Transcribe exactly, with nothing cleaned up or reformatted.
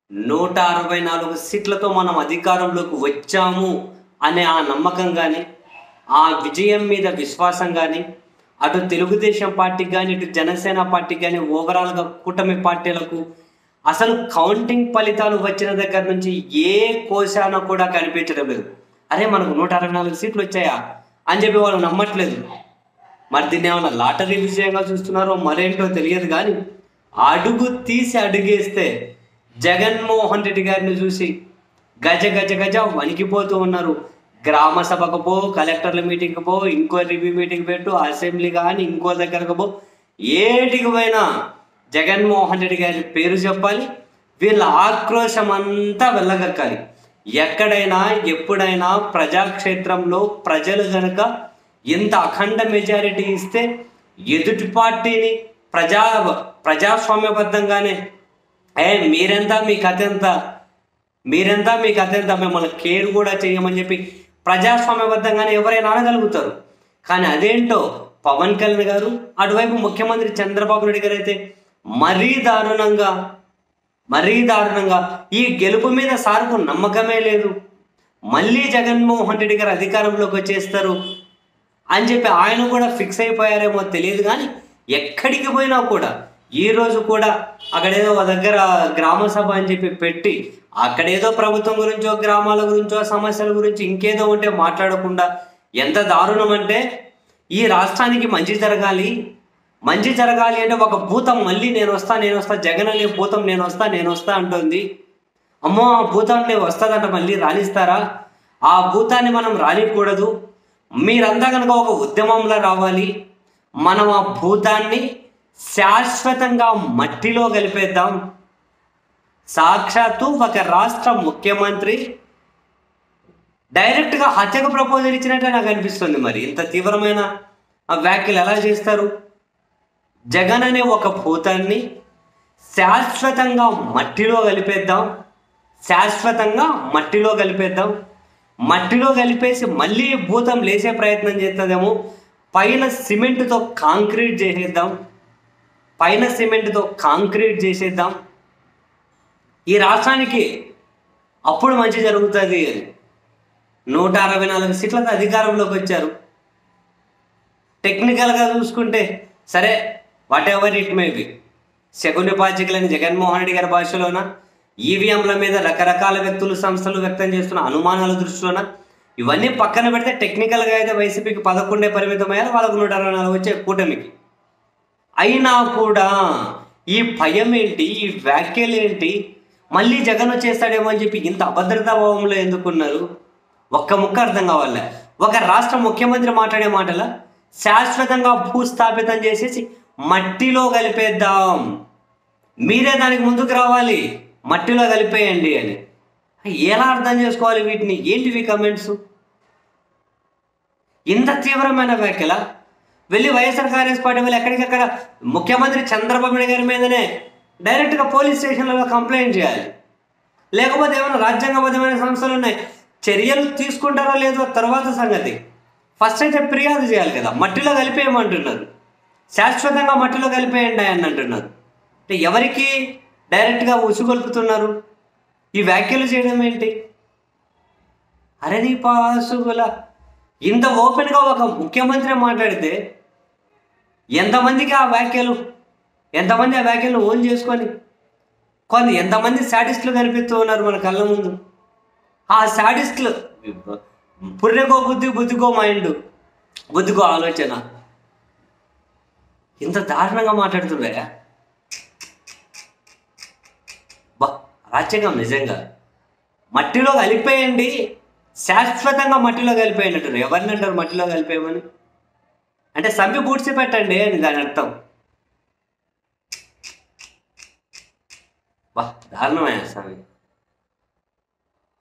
నూట అరవై నాలుగు సీట్లతో మనం అధికారంలోకి వచ్చాము అనే ఆ నమ్మకం కానీ, ఆ విజయం మీద విశ్వాసం కానీ, అటు తెలుగుదేశం పార్టీకి కానీ, ఇటు జనసేన పార్టీకి కానీ, ఓవరాల్గా కూటమి పార్టీలకు అసలు కౌంటింగ్ ఫలితాలు వచ్చిన దగ్గర నుంచి ఏ కోశాన కూడా కనిపించడం లేదు. అరే మనకు నూట అరవై నాలుగు సీట్లు వచ్చాయా అని చెప్పి వాళ్ళు నమ్మట్లేదు. మరి దీన్ని ఏమన్నా లాటరీ విషయంగా చూస్తున్నారో మరేంటో తెలియదు. కానీ అడుగు తీసి అడుగేస్తే జగన్మోహన్ రెడ్డి గారిని చూసి గజ గజ గజ వణికిపోతూ ఉన్నారు. గ్రామ సభకు పో, కలెక్టర్ల మీటింగ్కి పో, ఇంకో రివ్యూ మీటింగ్ పెట్టు, అసెంబ్లీ కానీ ఇంకో దగ్గరకు పో, ఏటికి పోయినా జగన్మోహన్ రెడ్డి గారి పేరు చెప్పాలి. వీళ్ళ ఆక్రోశం అంతా వెళ్ళగక్కాలి. ఎక్కడైనా ఎప్పుడైనా ప్రజాక్షేత్రంలో ప్రజలు కనుక ఎంత అఖండ మెజారిటీ ఇస్తే ఎదుటి పార్టీని ప్రజా ప్రజాస్వామ్యబద్ధంగానే ఏ మీరెంత మీ కథ ఎంత మీరెంత మీ కథ ఎంత మిమ్మల్ని కేర్ కూడా చేయమని చెప్పి ప్రజాస్వామ్యబద్ధంగానే ఎవరైనా అనగలుగుతారు. కానీ అదేంటో పవన్ కళ్యాణ్ గారు, అటువైపు ముఖ్యమంత్రి చంద్రబాబు నాయుడు గారు అయితే మరీ దారుణంగా మరీ దారుణంగా ఈ గెలుపు మీద సార్కు నమ్మకమే లేదు, మళ్ళీ జగన్మోహన్ రెడ్డి గారు అధికారంలోకి వచ్చేస్తారు అని చెప్పి ఆయన కూడా ఫిక్స్ అయిపోయారేమో తెలియదు. కానీ ఎక్కడికి పోయినా కూడా ఈరోజు కూడా అక్కడేదో ఒక దగ్గర గ్రామ సభ అని చెప్పి పెట్టి అక్కడేదో ప్రభుత్వం గురించో, గ్రామాల గురించో, సమస్యల గురించి ఇంకేదో ఉంటే మాట్లాడకుండా ఎంత దారుణం అంటే, ఈ రాష్ట్రానికి మంచి జరగాలి మంచి జరగాలి అంటే ఒక భూతం మళ్ళీ నేను వస్తా నేను వస్తా జగన్ అనే భూతం నేను వస్తా నేను వస్తా అంటుంది. అమ్మో ఆ భూతం నేను వస్తుందంట, మళ్ళీ రాణిస్తారా? ఆ భూతాన్ని మనం రానికూడదు. మీరంతా కనుక ఒక ఉద్యమంలో రావాలి. మనం ఆ భూతాన్ని శాశ్వతంగా మట్టిలో కలిపేద్దాం. సాక్షాత్తు ఒక రాష్ట్ర ముఖ్యమంత్రి డైరెక్ట్గా హత్యకు ప్రపోజల్ ఇచ్చినట్టే నాకు అనిపిస్తుంది. మరి ఇంత తీవ్రమైన వ్యాఖ్యలు ఎలా చేస్తారు? జగన్ అనే ఒక భూతాన్ని శాశ్వతంగా మట్టిలో కలిపేద్దాం శాశ్వతంగా మట్టిలో కలిపేద్దాం మట్టిలో కలిపేసి మళ్ళీ భూతం లేచే ప్రయత్నం చేస్తుందేమో. పైన సిమెంట్తో కాంక్రీట్ చేసేద్దాం పైన సిమెంట్తో కాంక్రీట్ చేసేద్దాం ఈ రాష్ట్రానికి అప్పుడు మంచి జరుగుతుంది అని నూట అరవై నాలుగు సీట్లతో అధికారంలోకి వచ్చారు. టెక్నికల్గా చూసుకుంటే సరే, whatever it may be, Shakuni పాచికలని జగన్మోహన్ రెడ్డి గారి భాషలోన, ఈవీఎంల మీద రకరకాల వ్యక్తులు సంస్థలు వ్యక్తం చేస్తున్న అనుమానాల దృష్టిలోన ఇవన్నీ పక్కన పెడితే టెక్నికల్గా అయితే వైసీపీకి పదకొండే పరిమితమయ్యారు, వాళ్ళకు నూట అరవై నాలుగు వచ్చే కూటమికి. అయినా కూడా ఈ భయం ఏంటి, ఈ వ్యాఖ్యలు ఏంటి, మళ్ళీ జగన్ వచ్చేస్తాడేమో అని చెప్పి ఇంత అభద్రతా భావంలో ఎందుకున్నారు? ఒక్క ముక్క అర్థం కావాలే. ఒక రాష్ట్ర ముఖ్యమంత్రి మాట్లాడే మాటల శాశ్వతంగా భూస్థాపితం చేసేసి మట్టిలో కలిపేద్దాం, మీరే దానికి ముందుకు రావాలి, మట్టిలో కలిపేయండి అని. ఎలా అర్థం చేసుకోవాలి వీటిని? ఏంటివి కమెంట్స్? ఇంత తీవ్రమైన వ్యాఖ్యల వెళ్ళి వైఎస్ఆర్ కాంగ్రెస్ పార్టీ వెళ్ళి ఎక్కడికక్కడ ముఖ్యమంత్రి చంద్రబాబు నాయుడు గారి మీదనే డైరెక్ట్గా పోలీస్ స్టేషన్లలో కంప్లైంట్ చేయాలి. లేకపోతే ఏమైనా రాజ్యాంగబద్ధమైన సంస్థలు ఉన్నాయి, చర్యలు తీసుకుంటారో లేదో తర్వాత సంగతి. ఫస్ట్ అయితే ఫిర్యాదు చేయాలి కదా. మట్టిలో కలిపేయమంటున్నారు, శాశ్వతంగా మట్టిలో కలిపేయండి అని అంటున్నారు. అంటే ఎవరికి డైరెక్ట్గా ఉసుగొల్పుతున్నారు? ఈ వ్యాఖ్యలు చేయడం ఏంటి? అరే నీ పాసుగుల, ఇంత ఓపెన్గా ఒక ముఖ్యమంత్రి మాట్లాడితే ఎంతమందికి ఆ వ్యాఖ్యలు ఎంతమంది ఆ వ్యాఖ్యలు ఓన్ చేసుకొని కొన్ని ఎంతమంది శాడిస్టులు కనిపిస్తూ ఉన్నారు మన కళ్ళ ముందు. ఆ శాడిస్టులు పుర్రెకో బుద్ధి, బుద్ధికో మైండ్, బుద్ధికో ఆలోచన, ఇంత దారుణంగా మాట్లాడుతున్నాయా? బా రాజ్యాంగం నిజంగా మట్టిలో కలిపేయండి, శాశ్వతంగా మట్టిలో కలిపేయండి అంటారు. ఎవరిని అంటారు మట్టిలో కలిపేయమని? అంటే సంపి బూడ్చి పెట్టండి అని దాని అర్థం. బా దారుణమైన స్వామి.